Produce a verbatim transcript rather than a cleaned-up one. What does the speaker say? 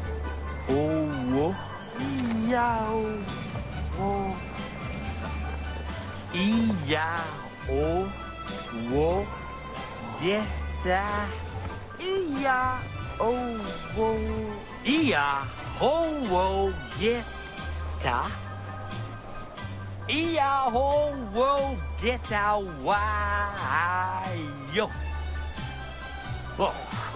Oh, whoa, yeah, oh, yeah, oh, whoa, yes, ah, yeah, oh, whoa, yeah, oh, whoa, yes, ah, yeah, oh, whoa, get out, why, yo, oh.